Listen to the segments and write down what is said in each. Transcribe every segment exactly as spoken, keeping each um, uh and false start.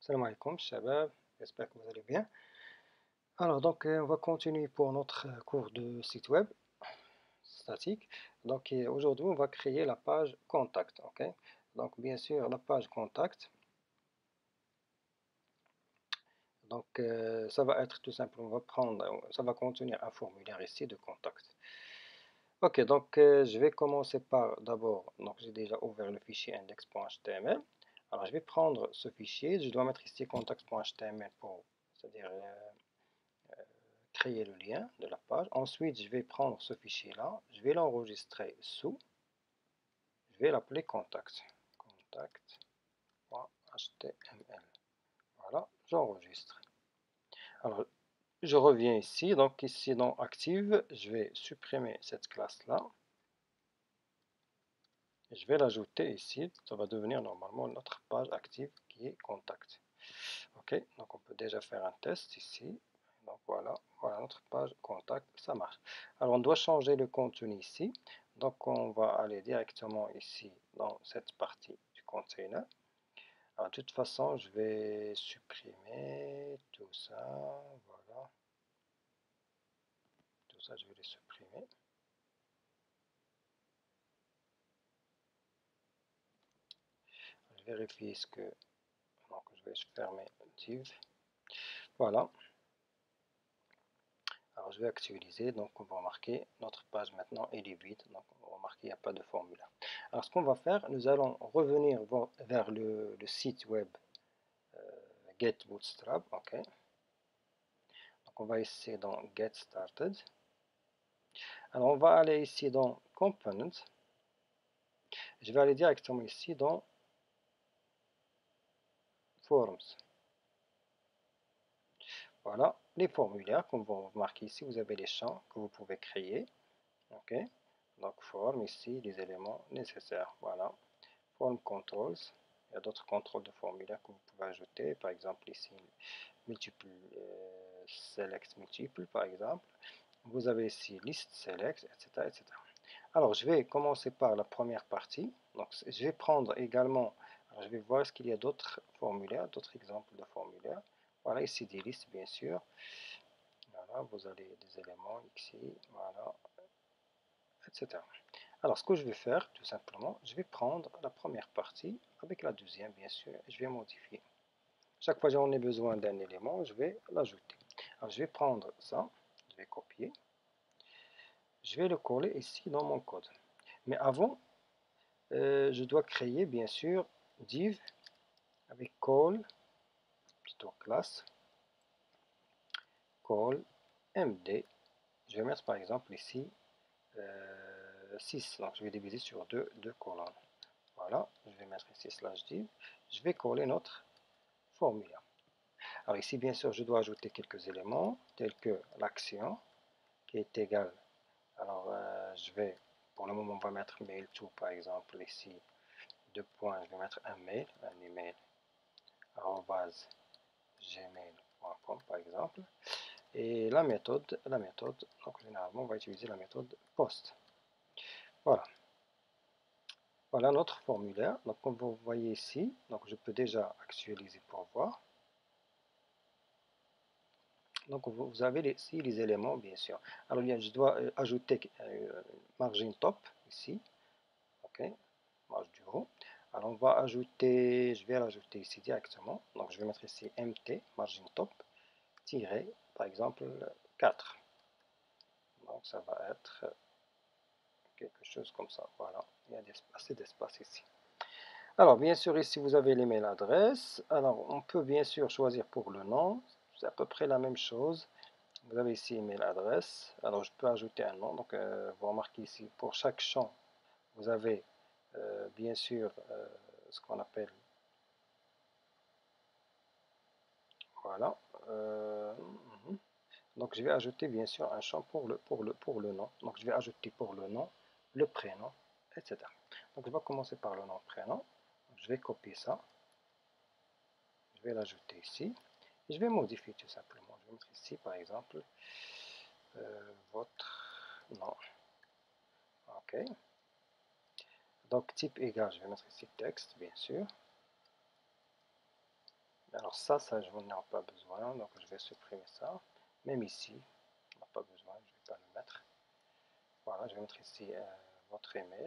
Salam alaikum, shabab, j'espère que vous allez bien. Alors, donc, euh, on va continuer pour notre euh, cours de site web statique. Donc, euh, aujourd'hui, on va créer la page contact. Ok. Donc, bien sûr, la page contact. Donc, euh, ça va être tout simple. On va prendre, ça va contenir un formulaire ici de contact. Ok, donc, euh, je vais commencer par d'abord. Donc, j'ai déjà ouvert le fichier index.html. Alors, je vais prendre ce fichier. Je dois mettre ici contact.html pour, c'est-à-dire euh, créer le lien de la page. Ensuite, je vais prendre ce fichier-là, je vais l'enregistrer sous, je vais l'appeler contact. Contact.html. Voilà, j'enregistre. Alors, je reviens ici, donc ici dans Active, je vais supprimer cette classe-là. Je vais l'ajouter ici, ça va devenir normalement notre page active qui est contact. Ok, donc on peut déjà faire un test ici. Donc voilà, voilà notre page contact, ça marche. Alors on doit changer le contenu ici. Donc on va aller directement ici dans cette partie du container. Alors de toute façon, je vais supprimer tout ça. Voilà. Tout ça, je vais les supprimer. Je vérifie ce que... Donc je vais fermer div. Voilà. Alors je vais actualiser, donc on va remarquer notre page maintenant elle est vide, donc on va remarquer qu'il n'y a pas de formulaire. Alors ce qu'on va faire, nous allons revenir vers le, le site web euh, Get Bootstrap, ok. Donc on va ici dans Get Started. Alors on va aller ici dans Component. Je vais aller directement ici dans Forms. Voilà, les formulaires, comme vous remarquez ici, vous avez les champs que vous pouvez créer, ok. Donc form ici, les éléments nécessaires, voilà. Form controls, il y a d'autres contrôles de formulaire que vous pouvez ajouter, par exemple ici multiple euh, select multiple par exemple. Vous avez ici list select, etc., etc. Alors je vais commencer par la première partie. Donc je vais prendre également, alors je vais voir ce qu'il y a d'autres formulaires, d'autres exemples de formulaires. Voilà ici des listes bien sûr. Voilà, vous avez des éléments ici, voilà, et cetera. Alors, ce que je vais faire, tout simplement, je vais prendre la première partie avec la deuxième, bien sûr, et je vais modifier. Chaque fois que j'en ai besoin d'un élément, je vais l'ajouter. Alors, je vais prendre ça, je vais copier, je vais le coller ici dans mon code. Mais avant, euh, je dois créer, bien sûr, div avec call, plutôt classe, call md. Je vais mettre par exemple ici euh, six, donc je vais diviser sur deux, deux colonnes. Voilà, je vais mettre ici slash div. Je vais coller notre formulaire. Alors ici, bien sûr, je dois ajouter quelques éléments, tels que l'action, qui est égale. Alors, euh, je vais, pour le moment, on va mettre mail to, par exemple, ici, deux points, je vais mettre un mail, un email, arobase gmail point com, par exemple. Et la méthode, la méthode, donc généralement, on va utiliser la méthode post. Voilà. Voilà notre formulaire. Donc, comme vous voyez ici, donc je peux déjà actualiser pour voir. Donc vous avez ici les éléments, bien sûr. Alors bien, je dois euh, ajouter euh, margin top ici, ok, marge du haut. Alors on va ajouter, je vais l'ajouter ici directement. Donc je vais mettre ici mt, margin top, tiré, par exemple quatre. Donc ça va être quelque chose comme ça. Voilà, il y a assez d'espace ici. Alors bien sûr ici vous avez l'email adresse. Alors on peut bien sûr choisir pour le nom, c'est à peu près la même chose. Vous avez ici email adresse. Alors je peux ajouter un nom. Donc euh, vous remarquez ici pour chaque champ, vous avez euh, bien sûr euh, ce qu'on appelle. Voilà. Euh, mm-hmm. Donc je vais ajouter bien sûr un champ pour le, pour le, pour le nom. Donc je vais ajouter pour le nom, le prénom, et cetera. Donc je vais commencer par le nom, prénom. Donc, je vais copier ça. Je vais l'ajouter ici. Et je vais modifier tout simplement. Je vais mettre ici par exemple euh, votre nom. Ok. Donc type égal, je vais mettre ici texte, bien sûr. Alors Alors ça, ça je n'en ai pas besoin, donc je vais supprimer ça. Même ici, on n'a pas besoin, je ne vais pas le mettre. Voilà, je vais mettre ici euh, votre email.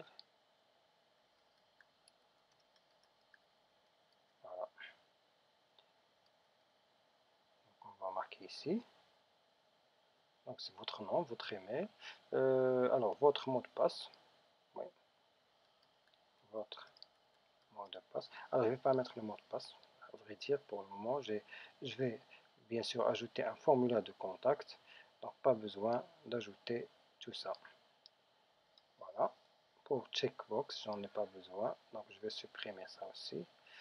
Voilà. Donc on va marquer ici. Donc c'est votre nom, votre email. Euh, alors votre mot de passe. Oui. Votre mot de passe. Alors je ne vais pas mettre le mot de passe. À vrai dire, pour le moment, j'ai, je vais bien sûr ajouter un formulaire de contact. Donc pas besoin d'ajouter tout ça. Voilà. Pour checkbox, j'en ai pas besoin. Donc je vais supprimer ça aussi.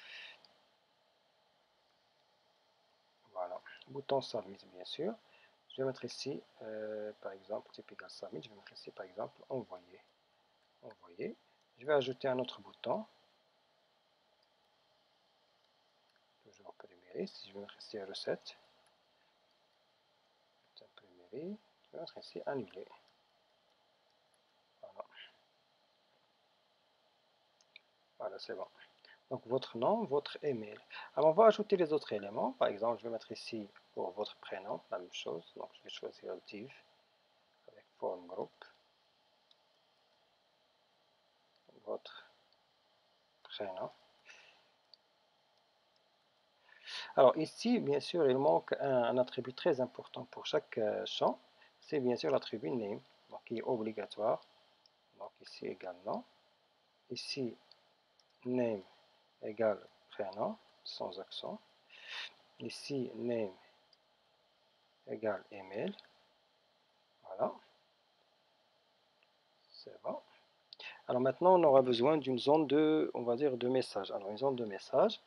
Voilà. Bouton submit bien sûr. Je vais mettre ici, euh, par exemple, typical submit. Je vais mettre ici, par exemple, envoyer. Envoyer. Je vais ajouter un autre bouton. Toujours imprimer. Si je vais mettre ici recette. Imprimer. Je vais mettre ici annuler. Voilà. Voilà, c'est bon. Donc votre nom, votre email. Alors on va ajouter les autres éléments. Par exemple, je vais mettre ici pour votre prénom, la même chose. Donc je vais choisir div avec form group. Votre prénom. Alors ici, bien sûr, il manque un, un attribut très important pour chaque euh, champ. C'est bien sûr l'attribut name, donc qui est obligatoire. Donc ici également. Ici, name égale prénom, sans accent. Ici, name égale email. Voilà. C'est bon. Alors maintenant, on aura besoin d'une zone de, on va dire, de message. Alors une zone de message.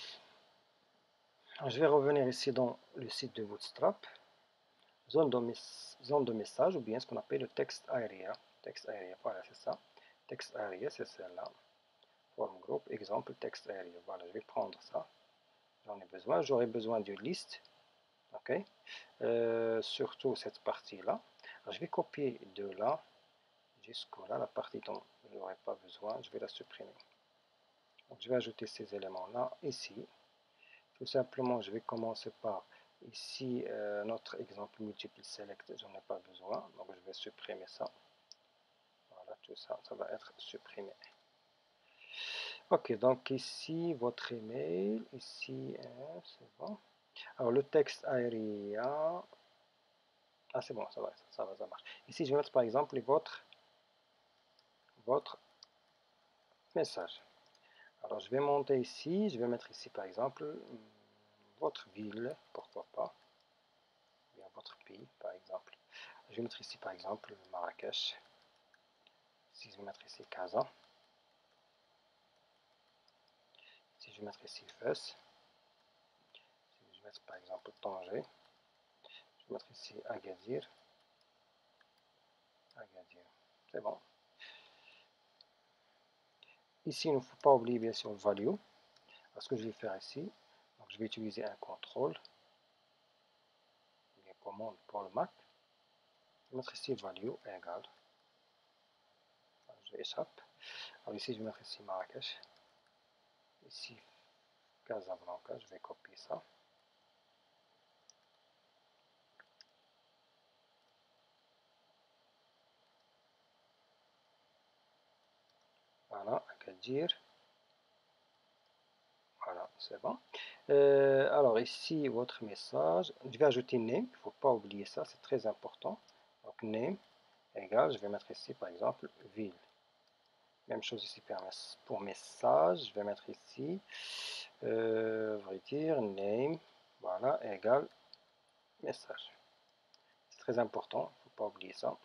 Je vais revenir ici dans le site de Bootstrap. Zone de, zone de message, ou bien ce qu'on appelle le text area. Text area, voilà, c'est ça. Text area, c'est celle-là. Form group, exemple, text area. Voilà, je vais prendre ça. J'en ai besoin. J'aurai besoin d'une liste. Ok. Euh, surtout cette partie-là. Je vais copier de là jusqu'au là, la partie dont je n'aurai pas besoin, je vais la supprimer. Donc je vais ajouter ces éléments-là ici. Tout simplement, je vais commencer par ici euh, notre exemple multiple select, j'en ai pas besoin, donc je vais supprimer ça. Voilà, tout ça, ça va être supprimé. Ok, donc ici votre email, ici, hein, c'est bon. Alors le texte area, ah c'est bon, ça va, ça va, ça marche. Ici je vais mettre par exemple votre, votre message. Alors je vais monter ici, je vais mettre ici par exemple votre ville, pourquoi pas, ou bien votre pays par exemple. Je vais mettre ici par exemple Marrakech. Si je vais mettre ici Casa. Si je vais mettre ici Fès. Si je vais mettre par exemple Tanger. Je vais mettre ici Agadir. Agadir. C'est bon. Ici, il ne faut pas oublier bien sûr le value. Ce que je vais faire ici, donc je vais utiliser un contrôle. Bien commande pour le Mac. Je vais mettre ici value égale. Je échappe. Alors ici, je vais mettre ici Marrakech. Ici, Casablanca, je vais copier ça. Voilà, Agadir. Voilà, c'est bon. Euh, alors ici, votre message. Je vais ajouter name. Il ne faut pas oublier ça, c'est très important. Donc name égale, je vais mettre ici par exemple ville. Même chose ici pour message. Je vais mettre ici, euh, vrai dire, name. Voilà, égale message. C'est très important, il ne faut pas oublier ça.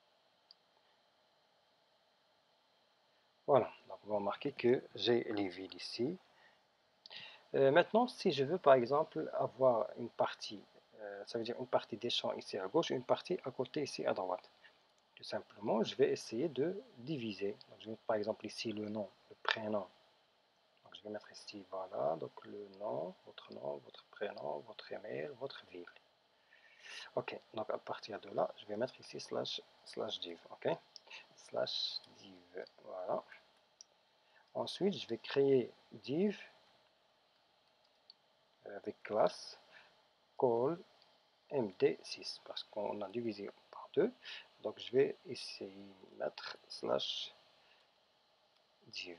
Voilà, donc on va remarquer que j'ai les villes ici. Euh, maintenant, si je veux par exemple avoir une partie, euh, ça veut dire une partie des champs ici à gauche et une partie à côté ici à droite. Tout simplement, je vais essayer de diviser. Donc, je vais mettre par exemple ici le nom, le prénom. Donc, je vais mettre ici, voilà, donc le nom, votre nom, votre prénom, votre email, votre ville. Ok, donc à partir de là, je vais mettre ici slash, slash div, ok, slash div, voilà. Ensuite, je vais créer div, euh, avec classe call M D six parce qu'on a divisé par deux. Donc je vais essayer de mettre slash div.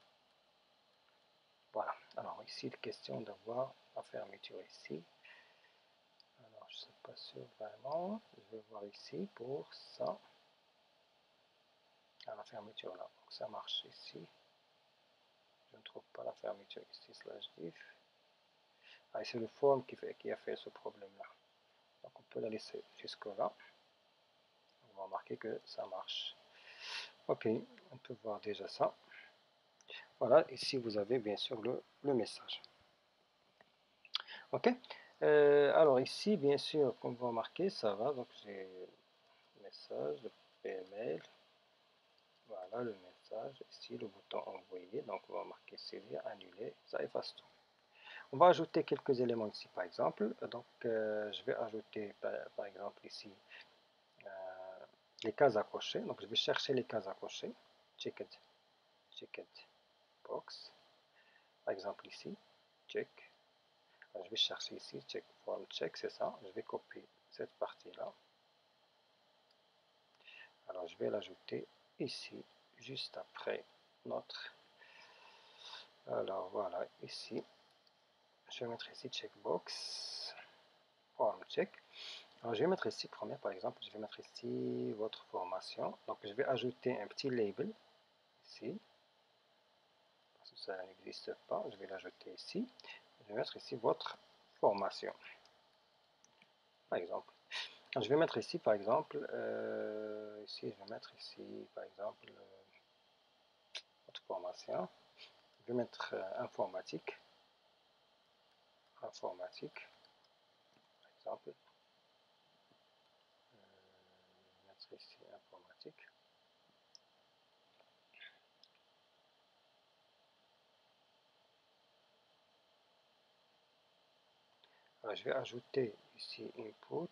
Voilà. Alors ici, il est question d'avoir la fermeture ici. Alors je ne suis pas sûr vraiment. Je vais voir ici pour ça. Ah, la fermeture là. Donc ça marche ici. Je ne trouve pas la fermeture ici slash div. Ah, c'est le form qui, fait, qui a fait ce problème là. Donc on peut la laisser jusque là. On va remarquer que ça marche. Ok, on peut voir déjà ça. Voilà, ici vous avez bien sûr le, le message. Ok, euh, alors ici bien sûr, comme vous remarquez, ça va. Donc j'ai le message, le email. Voilà le message. Ici le bouton envoyer. Donc on va marquer saisir, annuler. Ça efface tout. On va ajouter quelques éléments ici par exemple. Donc euh, je vais ajouter par, par exemple ici euh, les cases à cocher. Donc je vais chercher les cases à cocher. Checked, checked box. Par exemple ici, check. Alors, je vais chercher ici, check form check, c'est ça. Je vais copier cette partie-là. Alors je vais l'ajouter ici, juste après notre. Alors voilà, ici. Je vais mettre ici checkbox, form check. Alors je vais mettre ici, première par exemple, je vais mettre ici votre formation. Donc je vais ajouter un petit label ici. Parce que ça n'existe pas, je vais l'ajouter ici. Je vais mettre ici votre formation. Par exemple. Alors, je vais mettre ici par exemple, euh, ici je vais mettre ici par exemple euh, votre formation. Je vais mettre euh, informatique. Informatique, par exemple. Euh, je vais mettre ici informatique. Alors, je vais ajouter ici input.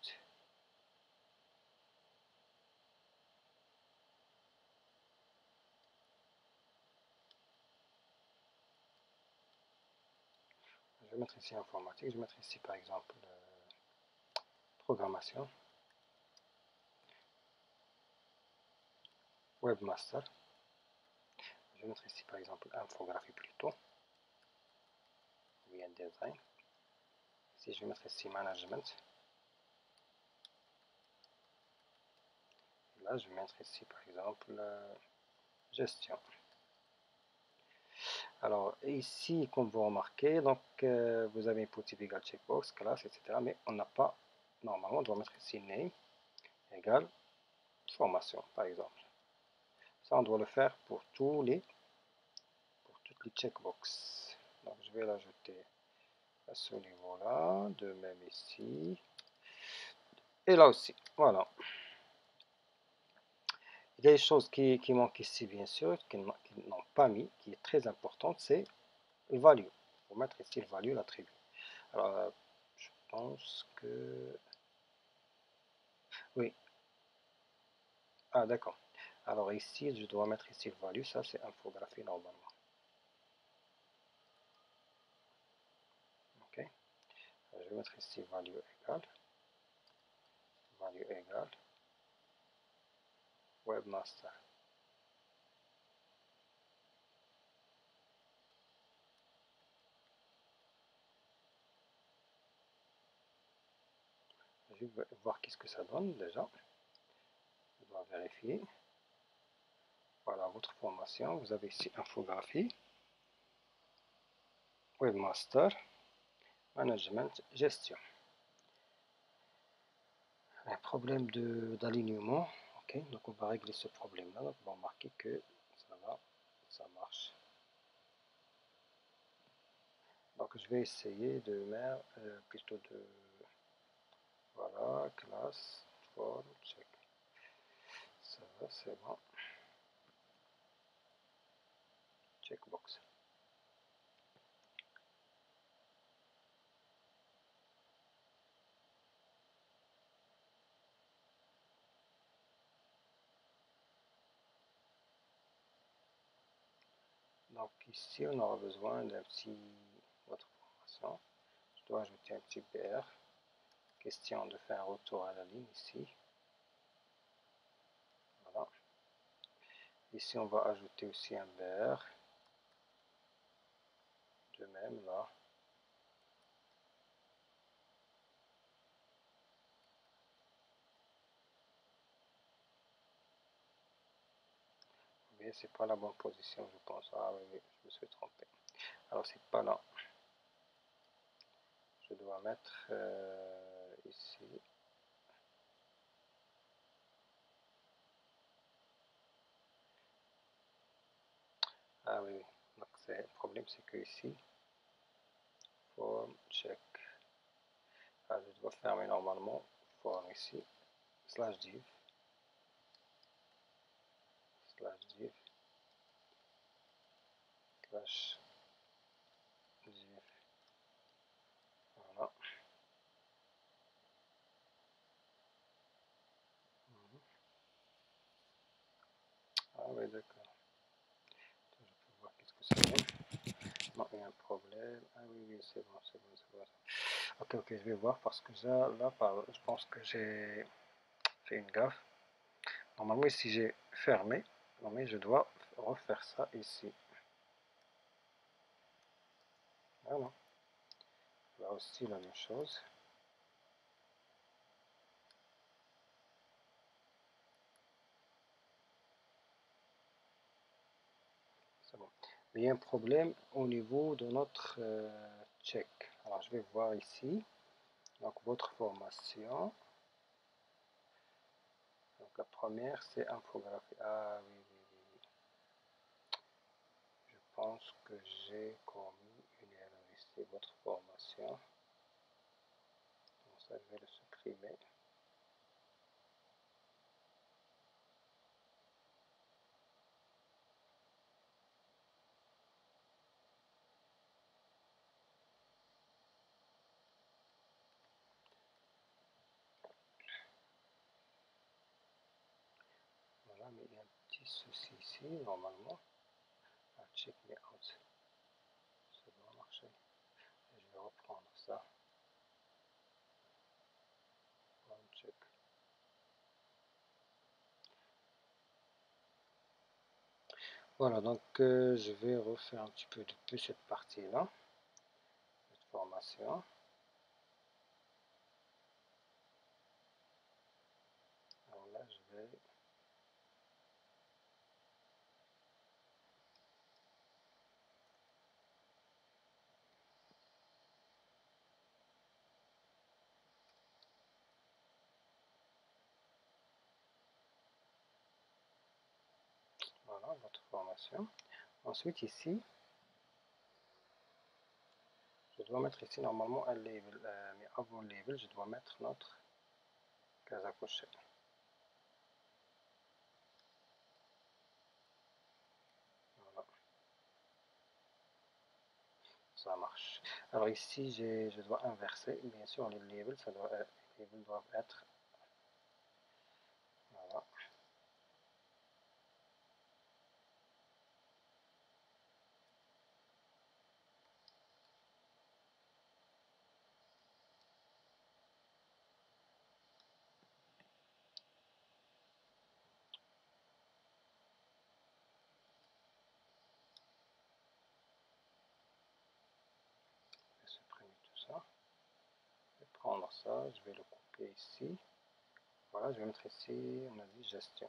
Je vais mettre ici informatique. Je vais mettre ici par exemple euh, programmation. Webmaster. Je vais mettre ici par exemple infographie plutôt. Ou bien design. Ici je vais mettre ici management. Et là je vais mettre ici par exemple euh, gestion. Alors ici, comme vous remarquez, donc euh, vous avez input égal checkbox, classe, et cetera. Mais on n'a pas, normalement, on doit mettre ici name égale formation, par exemple. Ça, on doit le faire pour tous les, pour toutes les checkbox. Donc je vais l'ajouter à ce niveau-là, de même ici, et là aussi. Voilà. Il y a des choses qui, qui manquent ici, bien sûr, qu'ils n'ont pas mis, qui est très importante, c'est le value. Il faut mettre ici le value, l'attribut. Alors, je pense que... Oui. Ah, d'accord. Alors ici, je dois mettre ici le value. Ça, c'est infographie normalement. Ok. Je vais mettre ici value égale. Value égale. Webmaster. Je vais voir qu'est-ce que ça donne déjà. Je dois vérifier. Voilà votre formation. Vous avez ici infographie. Webmaster. Management. Gestion. Un problème d'alignement. Ok. Donc on va régler ce problème-là. Donc on va marquer que ça va. Ça marche. Donc je vais essayer de mettre euh, plutôt de voilà, classe, form, check. Ça va, c'est bon. Checkbox. Donc ici, on aura besoin d'un petit votre formation. Je dois ajouter un petit B R, question de faire un retour à la ligne ici. Voilà. Ici, on va ajouter aussi un B R, de même là. Vous voyez, c'est pas la bonne position, je pense. Ah oui, oui, je me suis trompé. Alors, c'est pas là. Je dois mettre euh, ici. Ah oui, oui. Donc, le problème, c'est que ici, form check. Ah, je dois fermer normalement form ici, slash div, slash div, slash div. Voilà. Mhm. Ah oui, d'accord. Je peux voir qu'est-ce que ça donne. Non, il y a un problème. Ah oui, oui, c'est bon, c'est bon, c'est bon. Ok, ok, je vais voir parce que là, là je pense que j'ai fait une gaffe. Normalement, ici, j'ai fermé. Non, mais je dois refaire ça ici. Voilà. Là aussi, la même chose. C'est bon. Il y a un problème au niveau de notre euh, check. Alors, je vais voir ici. Donc, votre formation. Donc, la première, c'est infographie. Ah oui, oui, oui, oui. Je pense que j'ai commis une erreur ici. Votre formation. Donc, ça, je vais le supprimer. Voilà, mais il y a un petit souci ici, normalement. Ah, check me out. Ça doit marcher. Et je vais reprendre ça. Check. Voilà, donc euh, je vais refaire un petit peu de cette partie-là, cette formation. Alors là, je vais voilà votre formation. Ensuite ici, je dois mettre ici normalement un label, euh, mais avant le label, je dois mettre notre case à cocher. Voilà, ça marche. Alors ici, je dois inverser, bien sûr, les labels, ça doit être, les labels doivent être, voilà. Je vais supprimer tout ça. Je vais prendre ça, je vais le couper ici. Voilà, je vais mettre ici, on a dit gestion.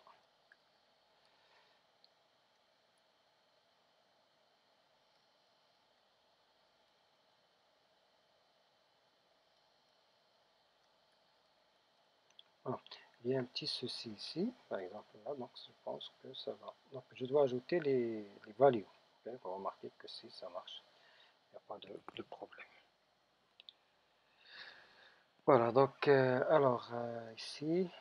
Voilà. Il y a un petit souci ici, par exemple là, donc je pense que ça va. Donc je dois ajouter les, les values. Okay, vous remarquez que si ça marche, il n'y a pas de, de problème. Voilà, donc euh, alors euh, ici,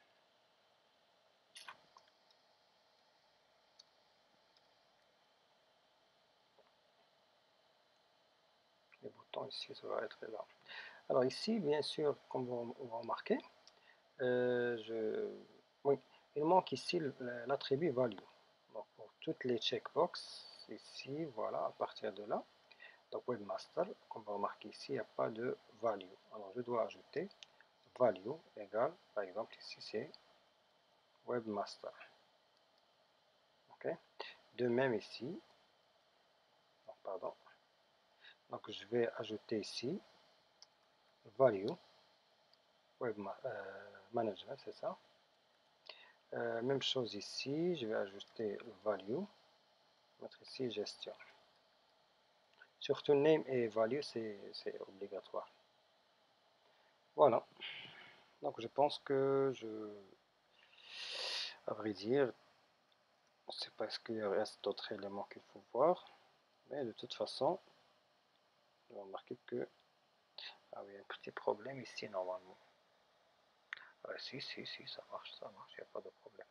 les boutons ici, ça va être là. Alors ici, bien sûr, comme vous, vous remarquez, euh, je, oui, il manque ici l'attribut value. Donc pour toutes les checkbox, ici, voilà, à partir de là, Donc webmaster, comme on va remarquer ici, il n'y a pas de value. Alors je dois ajouter value égale, par exemple ici c'est webmaster. Ok. De même ici, oh, pardon. Donc je vais ajouter ici value web euh, management, c'est ça. Euh, même chose ici, je vais ajouter value, mettre ici gestion. Surtout name et value, c'est obligatoire. Voilà. Donc je pense que je, à vrai dire, je ne sais pas est-ce qu'il reste d'autres éléments qu'il faut voir, mais de toute façon, on va remarquer que ah oui, un petit problème ici normalement. Ah, si, si, si, ça marche, ça marche, il n'y a pas de problème.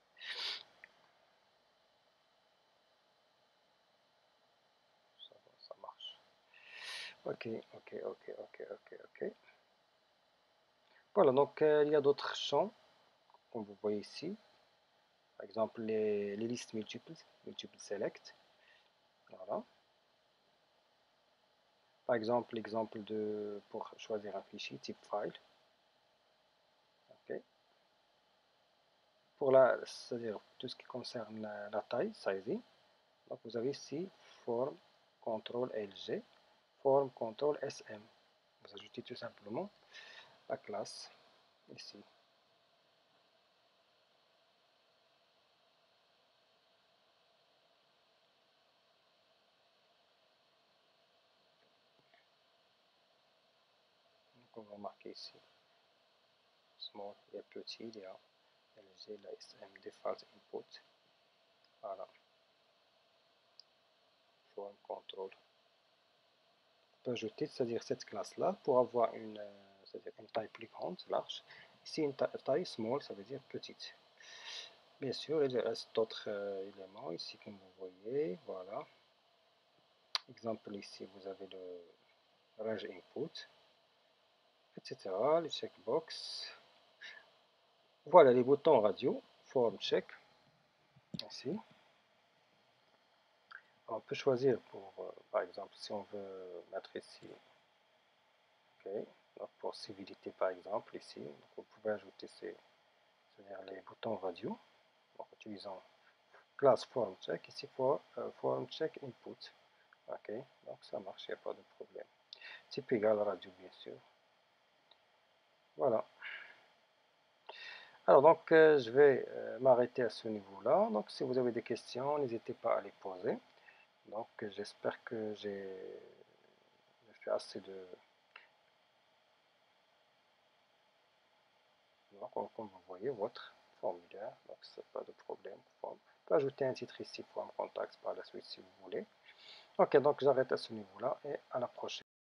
Ça va, ça marche. Ok, ok, ok, ok, ok, ok. Voilà, donc euh, il y a d'autres champs, comme vous voyez ici. Par exemple, les, les listes multiples, multiple select. Voilà. Par exemple, l'exemple de pour choisir un fichier type file. Okay. Pour la, c'est-à-dire tout ce qui concerne la, la taille, sizing. Donc vous avez ici form control L G, form control S M. Vous ajoutez tout simplement la classe ici. Donc on va marquer ici small, il y a petit, il y a L G, la S M, default input. Voilà. Form control. On peut ajouter, c'est-à-dire cette classe-là, pour avoir une, c'est-à-dire une taille plus grande, large. Ici, une taille small, ça veut dire petite. Bien sûr, il reste d'autres euh, éléments ici, comme vous voyez. Voilà. Exemple ici, vous avez le range input, et cetera. Les checkbox. Voilà les boutons radio, form check. Ici. On peut choisir pour, euh, par exemple, si on veut mettre ici, ok, donc pour civilité par exemple, ici, donc vous pouvez ajouter ces, c'est-à-dire les boutons radio, en utilisant class form check, ici for, uh, form check input, ok, donc ça marche, il n'y a pas de problème. Type égal radio bien sûr. Voilà. Alors donc euh, je vais euh, m'arrêter à ce niveau-là. Donc si vous avez des questions, n'hésitez pas à les poser. Donc j'espère que j'ai fait assez de... Donc comme vous voyez, votre formulaire, donc c'est pas de problème. On peut ajouter un titre ici, form contact par la suite si vous voulez. Ok, donc j'arrête à ce niveau-là et à la prochaine.